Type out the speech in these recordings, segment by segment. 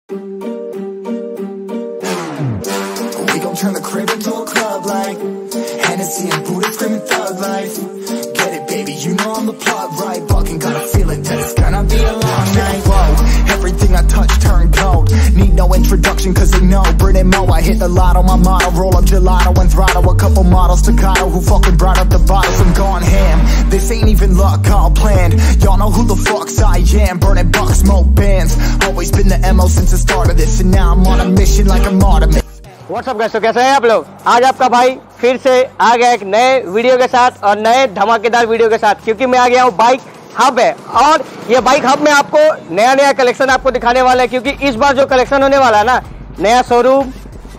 We gon' turn the crib into a club like Hennessy and Buddha screaming thug life. Get it, baby, you know I'm the plug, right? Fucking got a feeling that it's gonna be a long night. Whoa, everything I touch turn cold. Need no introduction cause they know Brit and Mo. I hit the lotto, my motto. Roll up gelato and throttle a couple models staccato who fucking brought up the bottles. I'm gone ham. This ain't even luck, all planned. Y'all know who the fucks I am. Burning bucks, smoke bands. Always been the MO since the start of this. And now I'm on a mission like a martyr. What's up guys, तो कैसे हैं आप लोग। आज आपका भाई फिर से आ गया एक नए वीडियो के साथ और नए धमाकेदार वीडियो के साथ, क्योंकि मैं आ गया हूँ बाइक हब है। और ये बाइक हब में आपको नया नया कलेक्शन आपको दिखाने वाला है, क्योंकि इस बार जो कलेक्शन होने वाला है ना, नया शोरूम,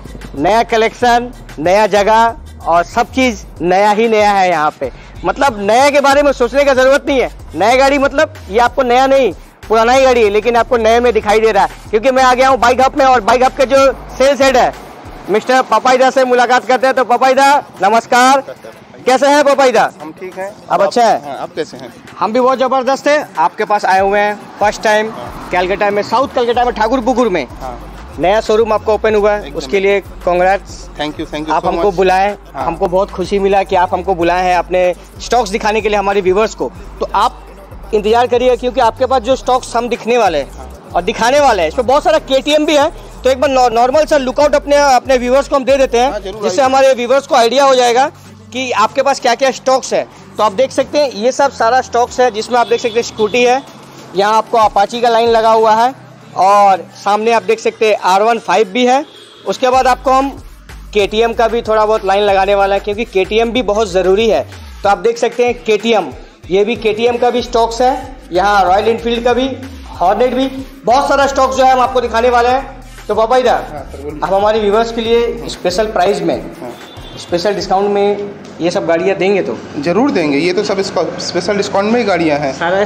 नया कलेक्शन, नया जगह और सब चीज़ नया ही नया है यहाँ पे। मतलब नया के बारे में सोचने का जरूरत नहीं है। नया गाड़ी मतलब ये आपको नया नहीं, पुराना ही गाड़ी है, लेकिन आपको नए में दिखाई दे रहा है, क्योंकि मैं आ गया हूँ बाइक हब में। और बाइक हब के जो सेल्स हेड है मिस्टर पपाईदा से मुलाकात करते हैं। तो पपाईदा नमस्कार, कैसे हैं पपाईदा? हम ठीक हैं। आप अच्छे हैं? आप कैसे हैं? हम भी बहुत जबरदस्त है। आपके पास आए हुए हैं फर्स्ट टाइम कैलकाटा में, साउथ कैलकाटा में, ठाकुरपुकुर में नया शोरूम आपका ओपन हुआ है, उसके लिए कांग्रेट्स। थैंक यू आप हमको बुलाएं, हमको बहुत खुशी मिला कि आप हमको बुलाए हैं अपने स्टॉक्स दिखाने के लिए हमारे व्यूवर्स को। तो आप इंतजार करिए, क्योंकि आपके पास जो स्टॉक्स हम दिखने वाले हैं और दिखाने वाले हैं, इसमें बहुत सारा KTM भी है। तो एक बार नॉर्मल सा लुकआउट अपने व्यूवर्स को हम दे देते हैं, जिससे हमारे व्यूवर्स को आइडिया हो जाएगा कि आपके पास क्या क्या स्टॉक्स है। तो आप देख सकते हैं ये सब सारा स्टॉक्स है, जिसमें आप देख सकते हैं स्कूटी है, यहाँ आपको अपाची का लाइन लगा हुआ है, और सामने आप देख सकते हैं R15 भी है। उसके बाद आपको हम KTM का भी थोड़ा बहुत लाइन लगाने वाला है, क्योंकि KTM भी बहुत ज़रूरी है। तो आप देख सकते हैं KTM, ये भी KTM का भी स्टॉक्स है, यहाँ रॉयल इनफील्ड का भी, हॉर्नेट भी, बहुत सारा स्टॉक्स जो है हम आपको दिखाने वाले हैं। तो पपाईदा, आप हमारे व्यूवर्स के लिए स्पेशल प्राइस में, स्पेशल डिस्काउंट में ये सब गाड़ियाँ देंगे? तो जरूर देंगे, ये तो सब स्पेशल डिस्काउंट में ही गाड़ियाँ हैं। सारा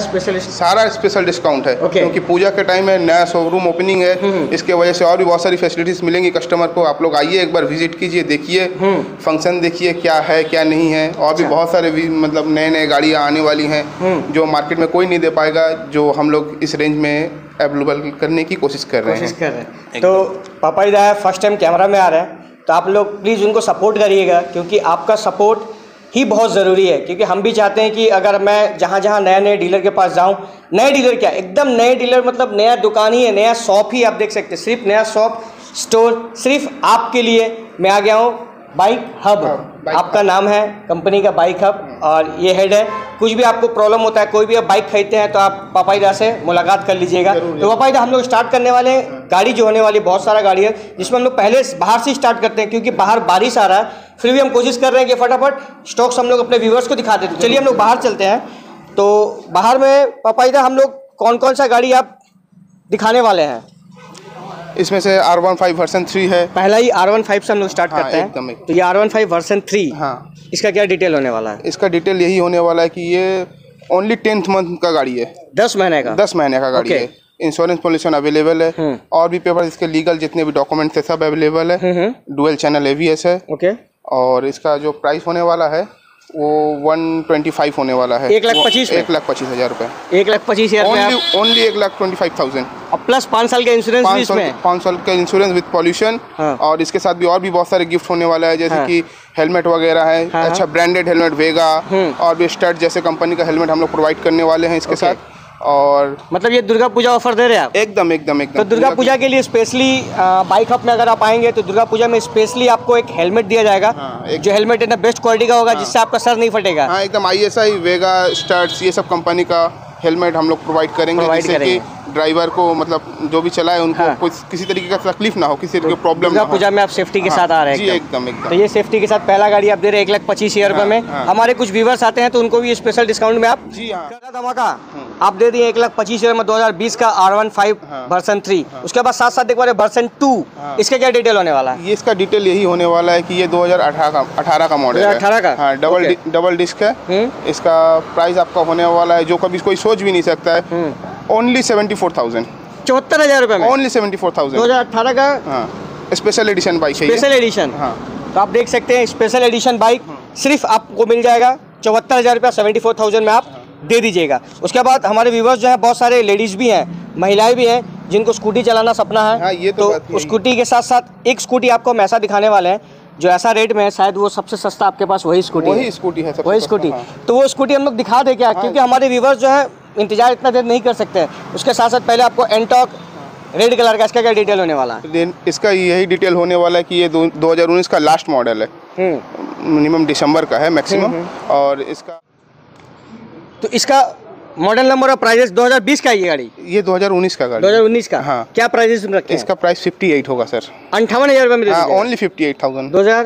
स्पेशल डिस्काउंट है। क्योंकि पूजा के टाइम है, नया शोरूम ओपनिंग है, इसके वजह से और भी बहुत सारी फैसिलिटीज मिलेंगी कस्टमर को। आप लोग आइए, एक बार विजिट कीजिए, देखिए, फंक्शन देखिए क्या है क्या नहीं है। और भी बहुत सारे मतलब नए नए गाड़ियाँ आने वाली हैं जो मार्केट में कोई नहीं दे पाएगा, जो हम लोग इस रेंज में अवेलेबल करने की कोशिश कर रहे हैं। तो पपाईदा फर्स्ट टाइम कैमरा में आ रहे हैं, तो आप लोग प्लीज़ उनको सपोर्ट करिएगा, क्योंकि आपका सपोर्ट ही बहुत ज़रूरी है। क्योंकि हम भी चाहते हैं कि अगर मैं जहाँ जहाँ नए नए डीलर के पास जाऊँ, नए डीलर क्या, एकदम नए डीलर, मतलब नया दुकान ही है, नया शॉप ही आप देख सकते हैं, सिर्फ नया शॉप स्टोर सिर्फ आपके लिए मैं आ गया हूँ बाइक हब। आपका नाम है कंपनी का बाइक हब, और ये हेड है। कुछ भी आपको प्रॉब्लम होता है, कोई भी आप बाइक खरीदते हैं, तो आप पपाईदा से मुलाकात कर लीजिएगा। तो पपाईदा, हम लोग स्टार्ट करने वाले हैं, गाड़ी जो होने वाली बहुत सारा गाड़ी है, जिसमें हम लोग पहले बाहर से स्टार्ट करते हैं, क्योंकि बाहर बारिश आ रहा है। फिर भी हम कोशिश कर रहे हैं कि फटाफट स्टॉक्स हम लोग अपने व्यूवर्स को दिखा देते हैं। चलिए हम लोग बाहर चलते हैं। तो बाहर में पपाईदा हम लोग कौन कौन सा गाड़ी आप दिखाने वाले हैं? इसमें से R15 वर्जन 3 है। पहला ही R15 से हम लोग स्टार्ट करते हैं। तो ये R15 वर्जन 3, इसका क्या डिटेल होने वाला है? इसका डिटेल यही होने वाला है कि ये ओनली 10th मंथ का गाड़ी है, 10 महीने का, 10 महीने का गाड़ी है। इंश्योरेंस पॉल्यूशन अवेलेबल है, और भी पेपर इसके लीगल जितने भी डॉक्यूमेंट्स है सब अवेलेबल है। डुअल चैनल ABS है। और इसका जो प्राइस होने वाला है वो 125 होने वाला है। 1,25,000 रुपए। 1,25,000 ओनली 1,25,000 और प्लस 5 साल का इंश्योरेंस भी इसमें। 5 साल का इंश्योरेंस विद पॉल्यूशन। और इसके साथ भी और भी बहुत सारे गिफ्ट होने वाला है, जैसे कि हेलमेट वगैरह है, अच्छा ब्रांडेड हेलमेट वेगा, और भी स्टड जैसे कंपनी का हेलमेट हम लोग प्रोवाइड करने वाले हैं इसके साथ। और मतलब ये दुर्गा पूजा ऑफर दे रहे हैं आप? एकदम। तो दुर्गा पूजा के लिए स्पेशली बाइक हब में अगर आप आएंगे, तो दुर्गा पूजा में स्पेशली आपको एक हेलमेट दिया जाएगा, जो हेलमेट है ना बेस्ट क्वालिटी का होगा, जिससे आपका सर नहीं फटेगा। एकदम ISI वेगा स्टड्स ये सब कंपनी का हेलमेट हम लोग प्रोवाइड करेंगे, जिससे कि ड्राइवर को मतलब जो भी चलाए उनको कुछ किसी तरीके का तकलीफ ना हो, किसी तरीके की प्रॉब्लम ना हो। पूजा में आप सेफ्टी के साथ आ रहे हैं? एकदम। तो ये सेफ्टी के साथ पहला गाड़ी आप दे रहे हैं 1,25,000 रुपए में। हमारे कुछ व्यूवर्स आते हैं, तो उनको भी स्पेशल डिस्काउंट में आप धमाका आप दे दिए 1,25,000 में 2020 का R15 वर्जन 3। उसके बाद साथ साथ एक बार वर्जन 2, इसका क्या डिटेल होने वाला है? ये इसका डिटेल यही होने वाला है कि ये 2018 का मॉडल है। 18 का डबल डिस्क है। इसका प्राइस आपका होने वाला है, जो कभी कोई सोच भी नहीं सकता है, ओनली 74,000। 74,000 रुपए में ओनली 74,000। 2018 का स्पेशल एडिशन बाइक है। Special edition. तो आप देख सकते हैं स्पेशल एडिशन बाइक सिर्फ आपको मिल जाएगा 74,000 रुपया, 74,000 में आप दे दीजिएगा। उसके बाद हमारे व्यूवर्स जो है बहुत सारे लेडीज़ भी हैं, महिलाएं भी हैं, जिनको स्कूटी चलाना सपना है, हाँ, ये तो बात यही है। स्कूटी के साथ साथ एक स्कूटी आपको हम ऐसा दिखाने वाले हैं जो ऐसा रेट में है, शायद वो सबसे सस्ता आपके पास वही स्कूटी है। वही स्कूटी है, वही स्कूटी। तो वो स्कूटी हम लोग दिखा दे क्या, क्योंकि हमारे व्यूवर्स जो है इंतजार इतना देर नहीं कर सकते हैं। उसके साथ साथ पहले आपको एंटॉक रेड कलर का, इसका क्या डिटेल होने वाला है? इसका यही डिटेल होने वाला है कि ये 2019 का लास्ट मॉडल है, मिनिमम दिसंबर का है मैक्सिमम। और इसका तो इसका मॉडल नंबर और प्राइस 2020 का है ये गाड़ी? ये 2019 का गाड़ी। 2019 का? हाँ। क्या प्राइस रखे हैं? इसका प्राइस 58 होगा सर। 58,000 रुपये में दे दीजिएगा। ओनली 58,000।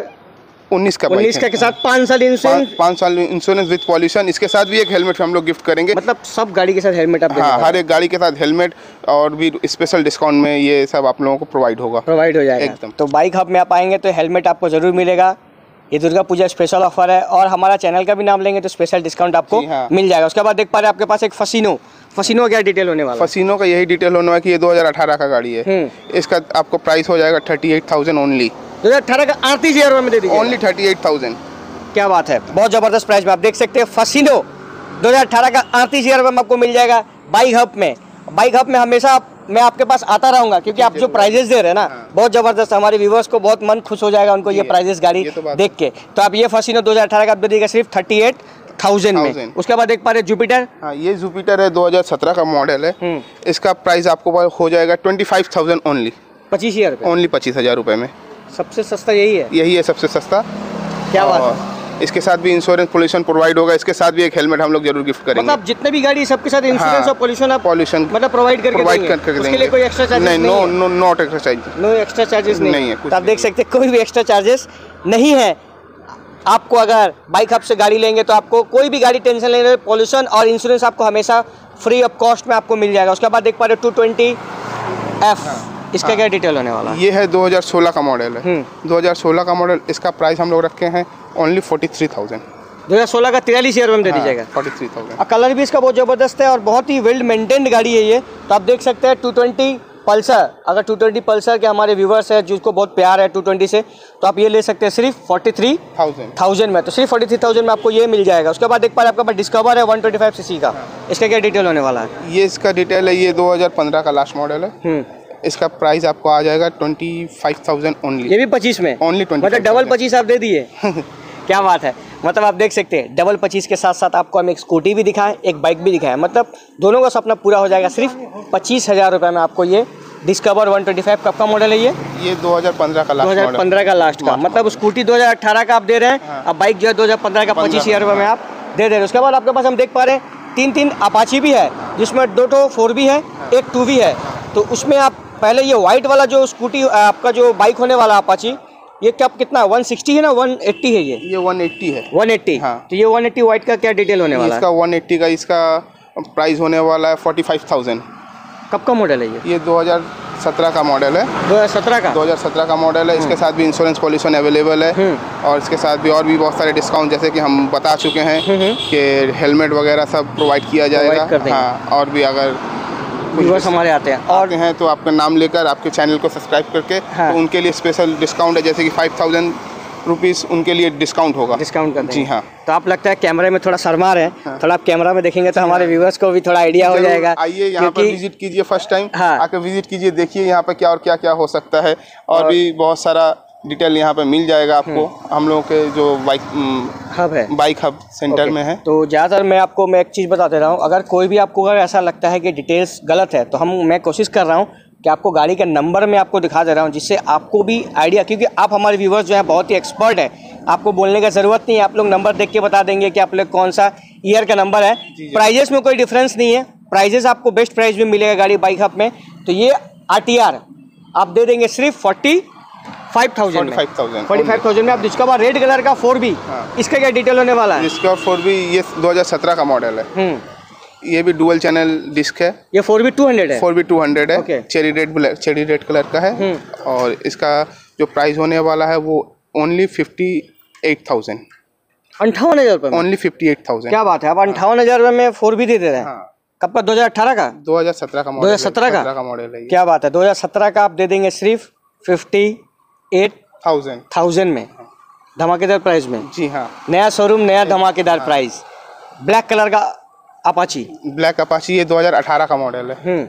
2019 का बाइक के साथ 5 साल इंश्योरेंस, 5 साल इंश्योरेंस विद पॉल्यूशन। इसके साथ भी एक हेलमेट हम लोग गिफ्ट करेंगे। मतलब सब गाड़ी के साथ हेलमेट आप हाँ, हर एक गाड़ी के साथ हेलमेट और भी स्पेशल डिस्काउंट में ये सब आप लोगों को प्रोवाइड हो जाएगा एकदम। तो बाइक हब में आप आएंगे तो हेलमेट आपको जरूर मिलेगा। ये दुर्गा पूजा स्पेशल ऑफर है और हमारा चैनल का भी नाम लेंगे तो स्पेशल डिस्काउंट आपको मिल जाएगा। उसके बाद देख पा रहे हैं आपके पास एक फसीनो का क्या डिटेल होने वाला? फसीनो का यही डिटेल होने वाला कि ये 2018 का गाड़ी है। इसका आपको प्राइस हो जाएगा 38,000 ओनली। 2018 का 38,000 रुपये में दे दीजिए। ओनली 38,000। क्या बात है, बहुत जबरदस्त प्राइस में आप देख सकते हैं। फसीनो 2018 का 38,000 रुपये में आपको मिल जाएगा बाइक हब में। बाइक हब में हमेशा मैं आपके पास आता रहूंगा क्योंकि आप जो प्राइजेस दे रहे हैं ना, बहुत जबरदस्त। हमारे व्यूवर्स को बहुत मन खुश हो जाएगा उनको ये प्राइजेस गाड़ी देख के। तो आप ये फसीनो 2018 का आप दे दीजिएगा सिर्फ 38,000 में। उसके बाद देख पा रहे जुपिटर। हाँ, ये जुपिटर है, 2017 का मॉडल है। इसका प्राइस आपको हो जाएगा 25,000 ओनली। 25,000 रुपये? ओनली 25,000 रुपये में। सबसे सस्ता यही है? यही है सबसे सस्ता। क्या बात है। इसके साथ भी इंश्योरेंस पोल्यूशन प्रोवाइड होगा। इसके साथ भी एक हेलमेट हम लोग जरूर गिफ्ट करेंगे। मतलब जितने भी गाड़ी सबके साथ इंश्योरेंस और पोल्यूशन आप मतलब प्रोवाइड करके देंगे? उसके लिए कोई एक्स्ट्रा चार्जेस नहीं? Not extra charges. No extra charges नहीं है। कुछ आप देख सकते हैं कोई भी एक्स्ट्रा चार्जेस नहीं है। आपको अगर बाइक हब से गाड़ी लेंगे तो आपको कोई भी गाड़ी टेंशन लेने, पोल्यूशन और इंश्योरेंस आपको हमेशा फ्री ऑफ कॉस्ट में आपको मिल जाएगा। उसके बाद देख पा रहे 220F, इसका क्या डिटेल होने वाला? ये है 2016 का मॉडल है। 2016 का मॉडल। इसका प्राइस हम लोग रखे हैं ओनली 43,000। 2016 का 43,000 रुपये में दे दीजिएगा। 43,000। और कलर भी इसका बहुत ज़बरदस्त है और बहुत ही वेल मेंटेन्ड गाड़ी है ये। तो आप देख सकते हैं 220 पल्सर। अगर 220 पल्सर के हमारे व्यूवर्स हैं जिसको बहुत प्यार है 220 से, तो आप ये ले सकते हैं सिर्फ 43,000 में। तो सिर्फ 43,000 में आपको ये मिल जाएगा। उसके बाद देख पा रहे आपके पास डिस्कवर है 125 सीसी का। इसका क्या डिटेल होने वाला है? ये इसका डिटेल है, ये 2015 का लास्ट मॉडल है। इसका प्राइस आपको आ जाएगा 25,000 ओनली। ये भी 25 में? ओनली 25। मतलब डबल 25 आप दे दिए। क्या बात है। मतलब आप देख सकते हैं डबल 25 के साथ साथ आपको हम एक स्कूटी भी दिखाएं, एक बाइक भी दिखाएं। मतलब दोनों का सपना पूरा हो जाएगा। सिर्फ 25,000 रुपये में आपको ये डिस्कवर 125 कब का मॉडल है ये 2015 का लास्ट। 2015 का लास्ट का। मतलब स्कूटी 2018 का आप दे रहे हैं। अब बाइक जो है 2015 का 25,000 रुपये में आप दे रहे हैं। उसके बाद आपके पास हम देख पा रहे हैं 3 अपाची भी है, जिसमें 2 4 भी है, एक 2 भी है। तो उसमें आप पहले ये वाइट वाला जो स्कूटी आपका जो बाइक होने वाला अपाची, ये क्या कितना 160 है ना 180 है? ये 180 है। 180। हाँ। तो ये 180 वाइट का क्या डिटेल होने वाला है? इसका 180 का इसका प्राइस होने वाला है 45,000। कब का मॉडल है ये? 2017 का मॉडल है। 2017 का मॉडल है। इसके साथ भी इंश्योरेंस पॉल्यूशन अवेलेबल है और इसके साथ भी और भी बहुत सारे डिस्काउंट जैसे कि हम बता चुके हैं कि हेलमेट वगैरह सब प्रोवाइड किया जाएगा। हाँ, और भी अगर व्यूअर्स हमारे आते हैं और हैं तो आपका नाम लेकर आपके चैनल को सब्सक्राइब करके तो उनके लिए स्पेशल डिस्काउंट है, जैसे कि 5,000 रुपीज़ उनके लिए डिस्काउंट होगा। डिस्काउंट कर जी हाँ। तो आप लगता है कैमरे में थोड़ा शर्मा रहे हैं। थोड़ा आप कैमरा में देखेंगे तो हमारे व्यूअर्स को भी थोड़ा आइडिया हो जाएगा। आइए यहाँ पर विजिट कीजिए, फर्स्ट टाइम आकर विजिट कीजिए, देखिए यहाँ पर क्या और क्या हो सकता है और भी बहुत सारा डिटेल यहाँ पे मिल जाएगा आपको। हम लोगों के जो बाइक हब सेंटर में है। तो ज़्यादातर मैं एक चीज़ बता दे रहा हूँ, अगर कोई भी आपको अगर ऐसा लगता है कि डिटेल्स गलत है तो मैं कोशिश कर रहा हूँ कि आपको गाड़ी का नंबर मैं आपको दिखा दे रहा हूँ, जिससे आपको भी आइडिया, क्योंकि आप हमारे व्यूवर्स जो है बहुत ही एक्सपर्ट है, आपको बोलने का ज़रूरत नहीं है। आप लोग नंबर देख के बता देंगे कि आप लोग कौन सा ईयर का नंबर है। प्राइजेस में कोई डिफरेंस नहीं है, प्राइजेस आपको बेस्ट प्राइस में मिलेगा गाड़ी बाइक हब में। तो ये RTR आप दे देंगे सिर्फ 45,000 में। आप डिस्कवर रेड कलर का 4B, इसका क्या डिटेल होने वाला है? इसका 4B ये 2017 का मॉडल है। ये भी डुअल चैनल डिस्क है। ये 4B 200 है। 4B 200 है। चेरी रेड कलर का है और इसका जो प्राइस होने वाला है वो ओनली 58,000। 58,000 रुपये? ओनली 58,000। क्या बात है, आप 58,000 रुपये में 4B दे रहे हैं। कब का? 2018 का? 2017 का मॉडल। 2017 का मॉडल है। क्या बात है, 2017 का आप दे देंगे सिर्फ 58,000 में, धमाकेदार प्राइस में। जी हाँ, नया शोरूम, नया धमाकेदार प्राइस। ब्लैक कलर का अपाची। ब्लैक अपाची ये 2018 का मॉडल है।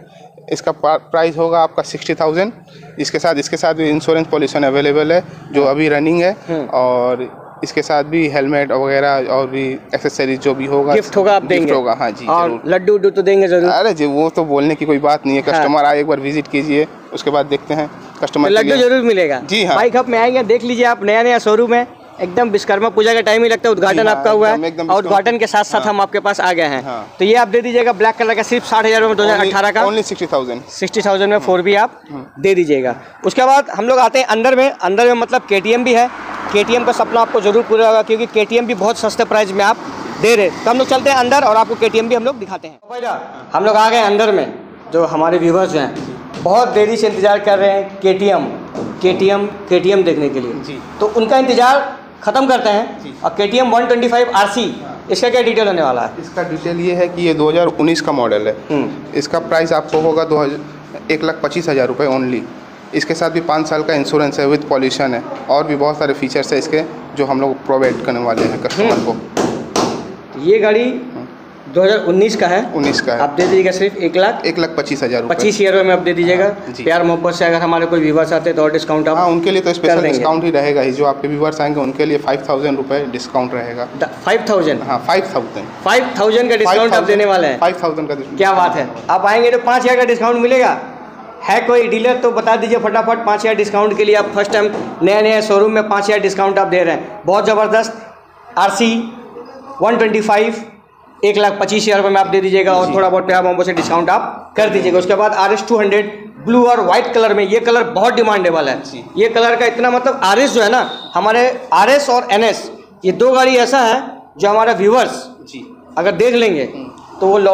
इसका प्राइस होगा आपका 60,000। इसके साथ भी इंश्योरेंस पॉलिसी अवेलेबल है जो अभी रनिंग है, और इसके साथ भी हेलमेट वगैरह और भी एक्सेसरीज जो भी होगा गिफ्ट होगा, आप देंगे? होगा, हाँ जी। और लड्डू उड्डू तो देंगे जरूर? अरे जी वो तो बोलने की कोई बात नहीं है, कस्टमर आए एक बार विजिट कीजिए, उसके बाद देखते हैं कस्टमर। लड्डू जरूर मिलेगा जी हाँ। बाइक हब में आएंगे, देख लीजिए आप, नया नया शोरूम है एकदम, विश्वकर्मा पूजा का टाइम ही लगता है, उद्घाटन आपका हुआ है, और उद्घाटन के साथ साथ हम आपके पास आ गए हैं। तो ये आप दे दीजिएगा ब्लैक कलर का, सिर्फ 60,000 में 2018 का, ओनली 60,000 में 4B आप दे दीजिएगा। उसके बाद हम लोग आते हैं अंदर में मतलब KTM भी है। KTM का सपना आपको जरूर पूरा होगा, क्योंकि KTM भी बहुत सस्ते प्राइस में आप दे रहे। तो हम लोग चलते हैं अंदर और आपको KTM भी हम लोग दिखाते हैं। हम लोग आ गए अंदर में, जो हमारे व्यूवर्स हैं बहुत देरी से इंतजार कर रहे हैं KTM देखने के लिए जी, तो उनका इंतजार खत्म करते हैं। और KTM 125 RC, इसका क्या डिटेल होने वाला है? इसका डिटेल ये है कि ये 2019 का मॉडल है। इसका प्राइस आपको होगा 1,25,000 रुपये ओनली। इसके साथ भी 5 साल का इंश्योरेंस है विद पॉल्यूशन है, और भी बहुत सारे फीचर्स है इसके जो हम लोग प्रोवाइड करने वाले हैं कस्टमर को। ये गाड़ी 2019 का है। 19 का है। आप दे दीजिएगा सिर्फ 1,25,000 रुपये। 25,000 में आप दे दीजिएगा। प्यार मोहब्बत से अगर हमारे कोई व्यूवर्स आते हैं तो और डिस्काउंट आप? हाँ, उनके लिए तो स्पेशल डिस्काउंट ही रहेगा ही। जो आपके व्यूवर्स आएंगे उनके लिए 5,000 रुपये डिस्काउंट रहेगा। 5,000? हाँ 5,000 का डिस्काउंट आप देने वाले हैं? 5,000 का डिस्काउंट। क्या बात है, आप आएंगे तो 5,000 का डिस्काउंट मिलेगा। है कोई डीलर तो बता दीजिए फटाफट, 5,000 डिस्काउंट के लिए आप फर्स्ट टाइम नया शोरूम में 5,000 डिस्काउंट आप दे रहे हैं, बहुत ज़बरदस्त। RC 125 1,25,000 रुपये में आप दे दीजिएगा, और थोड़ा बहुत प्यार मोहब्बत से डिस्काउंट आप कर दीजिएगा। उसके बाद RS 200 ब्लू और वाइट कलर में, ये कलर बहुत डिमांडेबल है। ये कलर का इतना मतलब RS जो है ना, हमारे RS और NS ये दो गाड़ी ऐसा है जो हमारा व्यूवर्स अगर देख लेंगे तो वो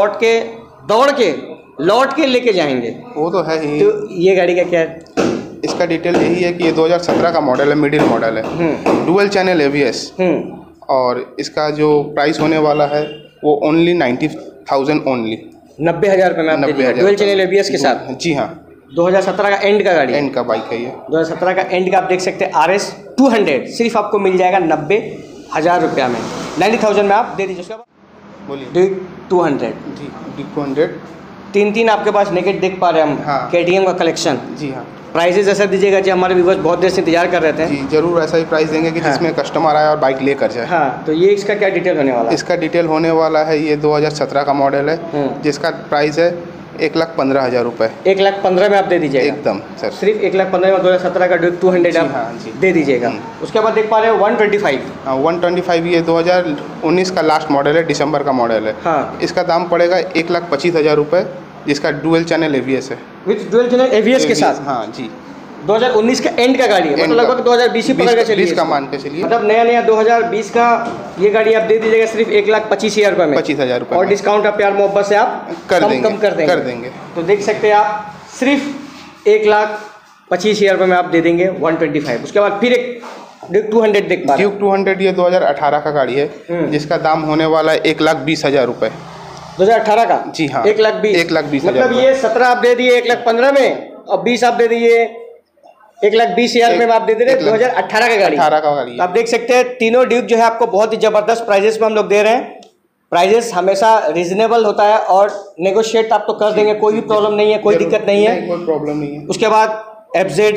लौट के लेके जाएंगे। वो तो है ही। तो ये गाड़ी का क्या है? इसका डिटेल यही है कि ये 2017 का मॉडल है, मिडिल मॉडल है, डुअल चैनल ABS, और इसका जो प्राइस होने वाला है वो ओनली 90,000 ओनली। 90,000 रुपये में? 90,000 डुअल चैनल ABS के साथ? जी हाँ। 2017 का एंड का गाड़ी, एंड का बाइक है ये। 2017 का एंड का आप देख सकते हैं। RS 200 सिर्फ आपको मिल जाएगा 90,000 रुपया में, 90,000 में आप दे दीजिए। उसके बाद बोलिए। डिग 200 जी, डिग 200 तीन आपके पास नेकेट देख पा रहे हैं हम। हाँ। KTM का कलेक्शन। जी हाँ। प्राइसेस ऐसा दीजिएगा जी, हमारे व्यूवर्स बहुत देर से इंतजार कर रहे थे। जी जरूर ऐसा ही प्राइस देंगे कि जिसमें कस्टमर आए और बाइक लेकर जाए। हाँ, तो ये इसका क्या डिटेल होने वाला है? इसका डिटेल होने वाला है, ये 2017 का मॉडल है, जिसका प्राइस है 1,15,000 रुपये। 1,15,000 में आप दे दीजिएगा? एकदम सर, सिर्फ 1,15,000 में 2017 का 200 आप दे दीजिएगा। उसके बाद देख पा रहे हैं 125। हाँ 125 ये 2019 का लास्ट मॉडल है, दिसंबर का मॉडल है। हाँ। इसका दाम पड़ेगा 1,25,000 रुपये, जिसका डुअल चैनल ABS है। विद डुअल चैनल ABS के साथ? हाँ जी। 2019 का एंड का गाड़ी है, मतलब लगभग 2020 ही पकड़ के चलिए, 20 का मान के चलिए, मतलब नया 2020 का ये गाड़ी आप दे दीजिएगा सिर्फ 1,25,000 रुपये में। 25,000 रुपये और डिस्काउंट आप प्यार मोहब्बत से आप कम कर देंगे। तो देख सकते हैं आप, सिर्फ 1,25,000 रुपये में आप दे देंगे 125। उसके बाद फिर एक ड्यूक 200 देख पा रहे हैं। ड्यूक 200 ये 2018 का गाड़ी है, जिसका दाम होने वाला है 1,20,000 रुपये। 2018 का? जी हाँ। 1,20,000 मतलब ये 17 आप दे दिए 1,15,000 में, और 20 आप दे दिए 1,20,000 में आप दे दे रहे 2018 का गाड़ी। 18 का गाड़ी। आप देख सकते हैं तीनों ड्यूक जो है आपको बहुत ही ज़बरदस्त प्राइजेस में हम लोग दे रहे हैं। प्राइजेस हमेशा रीजनेबल होता है और नेगोशिएट आप तो कर देंगे, कोई भी प्रॉब्लम नहीं है, कोई दिक्कत नहीं है, कोई प्रॉब्लम नहीं है। उसके बाद FZ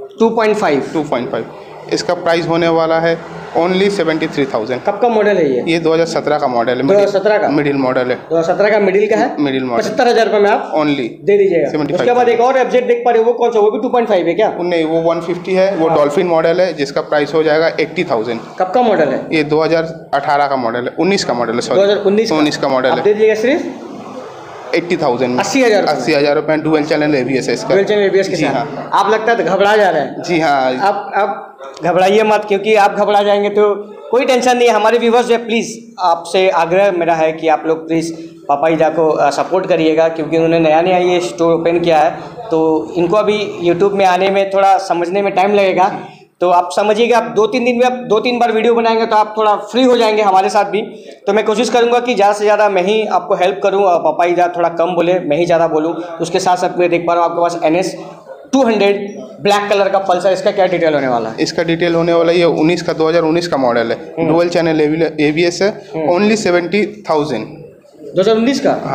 2.5 इसका प्राइस होने वाला है ओनली 73,000। कब का मॉडल है ये? 2017 का मॉडल है। 2017 का मिडिल मॉडल है। 2017 का मिडिल का है। मिडिल मॉडल 75,000 रुपये में आप ओनली दे दीजिएगा। उसके बाद एक और FZ देख पा रहे हो, वो कौन सा? वो भी 2.5 है क्या? नहीं, वो 150 है, वो डॉल्फिन मॉडल है, जिसका प्राइस हो जाएगा 80,000। कब का मॉडल है ये? 2018 का मॉडल है, 19 का मॉडल है, सॉरी 2019 का मॉडल है। दे दीजिएगा सिर्फ 80,000 में। 80,000 रुपये। डुअल चैनल ABS है इसका। डुअल चैनल ABS के साथ। हाँ। आप लगता है तो घबरा जा रहे हैं। जी हाँ। आप घबराइए मत, क्योंकि आप घबरा जाएंगे तो कोई टेंशन नहीं है। हमारे व्यूवर्स जो है, प्लीज़ आपसे आग्रह मेरा है कि आप लोग प्लीज़ पापाईदा को सपोर्ट करिएगा, क्योंकि उन्होंने नया ये स्टोर ओपन किया है, तो इनको अभी यूट्यूब में आने में थोड़ा समझने में टाइम लगेगा। तो आप समझिएगा, आप 2-3 दिन में आप 2-3 बार वीडियो बनाएंगे तो आप थोड़ा फ्री हो जाएंगे हमारे साथ भी। तो मैं कोशिश करूंगा कि ज़्यादा से ज़्यादा मैं ही आपको हेल्प करूं, और पापाईदा थोड़ा कम बोले, मैं ही ज़्यादा बोलूं। उसके साथ साथ मैं देख पा रहा हूँ आपके पास NS 200 ब्लैक कलर का पल्सर, इसका क्या डिटेल होने वाला है? इसका डिटेल होने वाला ये 2019 का मॉडल है, डुअल चैनल ABS है, ओनली 70,000। 2019 का? हाँ।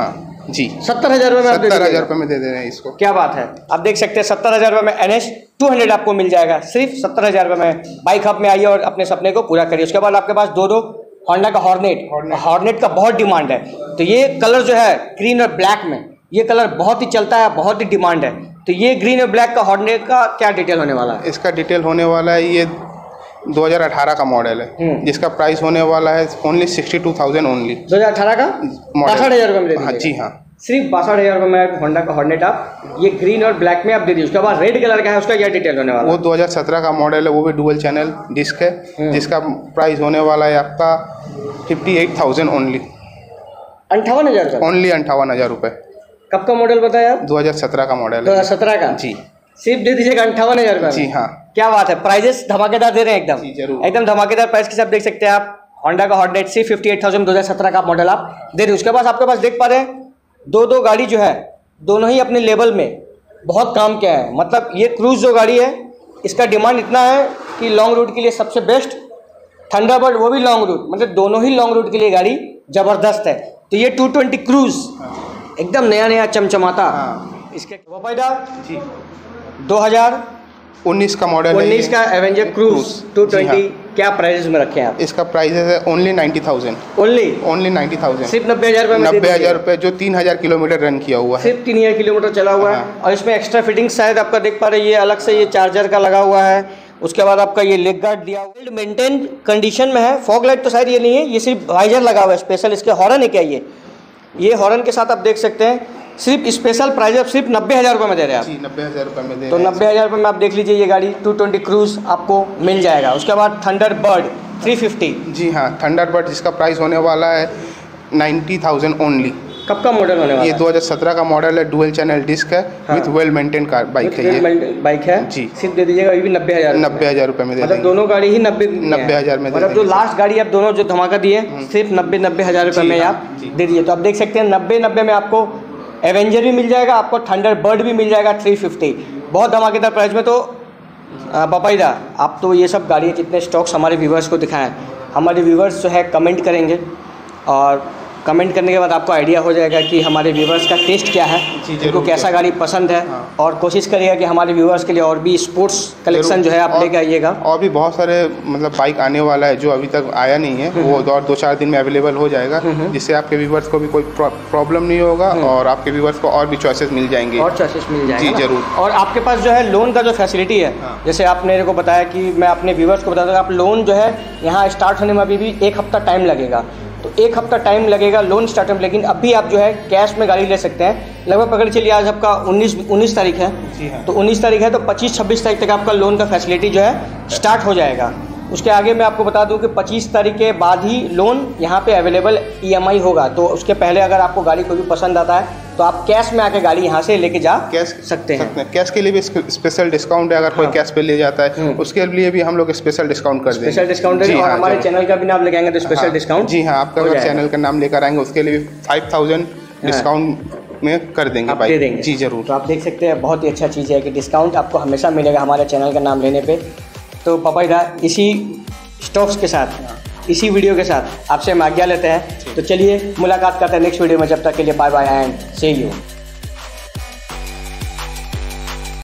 जी 70,000 रुपये में आप दे 70,000 दीजिएगा। रुपये में दे दे रहे हैं इसको। क्या बात है, आप देख सकते हैं 70,000 रुपये में NS 200 आपको मिल जाएगा, सिर्फ 70,000 रुपये में। बाइक हब में आइए और अपने सपने को पूरा करिए। उसके बाद आपके पास दो होंडा का हॉर्नेट का बहुत डिमांड है। तो ये कलर जो है ग्रीन और ब्लैक में, ये कलर बहुत ही चलता है, बहुत ही डिमांड है। तो ये ग्रीन और ब्लैक का हॉर्नेट का क्या डिटेल होने वाला है? इसका डिटेल होने वाला है, ये 2018 का मॉडल है, जिसका प्राइस होने वाला है ओनली 62,000 ओनली। 2018 का 62,000 रुपये में दे हाँ दीजिए। जी हाँ, सिर्फ 62,000 रुपये में होंडा का हॉर्नेट आप ये ग्रीन और ब्लैक में आप दे दीजिए। उसके बाद रेड कलर का है, उसका क्या डिटेल होने वाला वो है? 2017 का मॉडल है, वो भी डुअल चैनल डिस्क है, जिसका प्राइस होने वाला है आपका 58,000 ओनली। 58,000 का ओनली 58,000 रुपये। कब का मॉडल बताया आप? 2017 का मॉडल है 2017 का जी। सिर्फ दे दीजिएगा 58,000 रुपये। जी हाँ, क्या बात है, प्राइजेस धमाकेदार दे रहे हैं एकदम। जी, जरूर। एकदम धमाकेदार प्राइस के साथ देख सकते हैं आप होंडा का हॉर्नेट सिर्फ 58,000 2017 का मॉडल आप दे रहे हैं। उसके बाद आपके पास देख पा रहे हैं दो गाड़ी जो है, दोनों ही अपने लेवल में बहुत काम किया है। मतलब ये क्रूज जो गाड़ी है, इसका डिमांड इतना है कि लॉन्ग रूट के लिए सबसे बेस्ट, थंडरबर्ड वो भी लॉन्ग रूट, मतलब दोनों ही लॉन्ग रूट के लिए गाड़ी ज़बरदस्त है। तो ये 220 क्रूज एकदम नया चमचमाता। इसके वफादा जी 2019 का मॉडल है, 19 का एवेंजर क्रूज 220 हाँ। क्या प्राइस में रखे हैं आप? इसका प्राइस है ओनली 90,000 ओनली 90,000 सिर्फ 90,000 रुपये में दे 90,000 दीजिए। रुपये, जो 3,000 किलोमीटर रन किया हुआ है। सिर्फ 3,000 किलोमीटर चला हुआ है। हाँ। और इसमें एक्स्ट्रा फिटिंग शायद आपका देख पा रहे हैं, ये अलग से ये चार्जर का लगा हुआ है। उसके बाद आपका ये लेग गार्ड दिया हुआ है, मेंटेन कंडीशन में है। फॉग लाइट तो शायद ये नहीं है, ये सिर्फ वाइजर लगा हुआ है स्पेशल। इसके हॉर्न है क्या, ये हॉर्न के साथ आप देख सकते हैं। सिर्फ स्पेशल प्राइस आप सिर्फ 90,000 रुपये में दे रहे हैं आप। जी 90,000 रुपये में दे तो रहे हैं। 90,000 रुपये में आप देख लीजिए ये गाड़ी 220 क्रूज आपको मिल जाएगा। उसके बाद थंडरबर्ड 350 जी हाँ, थंडरबर्ड जिसका प्राइस होने वाला है 90,000 ओनली। कब का मॉडल होने वाला ये है? 2017 का मॉडल है, डुअल चैनल डिस्क है, हाँ। With well maintain car bike है ये। बाइक है जी। सिर्फ दे दीजिएगा, ये भी 90,000 90,000 रुपये में दे मतलब देंगे। दोनों गाड़ी ही 90,000 में दे मतलब जो देंगे। लास्ट गाड़ी आप दोनों जो धमाका दिए सिर्फ 90,000 रुपये जी, में हाँ, आप जी। दे दीजिए। तो आप देख सकते हैं 90 में आपको एवेंजर भी मिल जाएगा, आपको थंडरबर्ड भी मिल जाएगा 350 बहुत धमाकेदार प्राइस में। तो पपाईदा आप तो ये सब गाड़ियाँ जितने स्टॉक्स हमारे व्यूवर्स को दिखाएं, हमारे व्यूवर्स जो है कमेंट करेंगे और कमेंट करने के बाद आपको आइडिया हो जाएगा कि हमारे व्यूवर्स का टेस्ट क्या है, उनको कैसा गाड़ी पसंद है। हाँ। और कोशिश करिएगा कि हमारे व्यूवर्स के लिए और भी स्पोर्ट्स कलेक्शन जो है आप लेके आइएगा। और भी बहुत सारे मतलब बाइक आने वाला है जो अभी तक आया नहीं है, वो और 2-4 दिन में अवेलेबल हो जाएगा, जिससे आपके व्यूवर्स को भी कोई प्रॉब्लम नहीं होगा और आपके व्यूवर्स को और भी चॉइसेस मिल जाएंगे। और चॉइसेस मिल जाएंगे जी, ना? जरूर। और आपके पास जो है लोन का जो फैसिलिटी है, जैसे आपने मेरे को बताया कि मैं अपने व्यूवर्स को बता दूँ, आप लोन जो है यहाँ स्टार्ट होने में अभी भी 1 हफ्ता टाइम लगेगा। तो 1 हफ्ता टाइम लगेगा लोन स्टार्ट में, लेकिन अभी आप जो है कैश में गाड़ी ले सकते हैं। लगभग पकड़ चलिए आज आपका 19 तारीख है। जी हाँ। तो 19 तारीख है तो 25-26 तारीख तक आपका लोन का फैसिलिटी जो है स्टार्ट हो जाएगा। उसके आगे मैं आपको बता दूं कि 25 तारीख के बाद ही लोन यहाँ पे अवेलेबल EMI होगा। तो उसके पहले अगर आपको गाड़ी कोई भी पसंद आता है तो आप कैश में आके गाड़ी यहाँ से लेके जा सकते हैं। कैश के लिए भी स्पेशल डिस्काउंट है, अगर कोई कैश पे ले जाता है उसके लिए भी हम लोग स्पेशल डिस्काउंट कर देंगे। स्पेशल डिस्काउंट है। और हमारे चैनल का भी नाम लगाएंगे तो स्पेशल डिस्काउंट। जी हाँ, आपका अगर चैनल का नाम लेकर आएंगे उसके लिए 5,000 डिस्काउंट में कर देंगे आप भाई। दे देंगे। जी जरूर। तो आप देख सकते हैं बहुत ही अच्छा चीज़ है कि डिस्काउंट आपको हमेशा मिलेगा हमारे चैनल का नाम लेने पे। तो पपाईदा इसी स्टॉक्स के साथ, इसी वीडियो के साथ आपसे हम आज्ञा लेते हैं। तो चलिए मुलाकात करते हैं नेक्स्ट वीडियो में, जब तक के लिए bye bye and see you.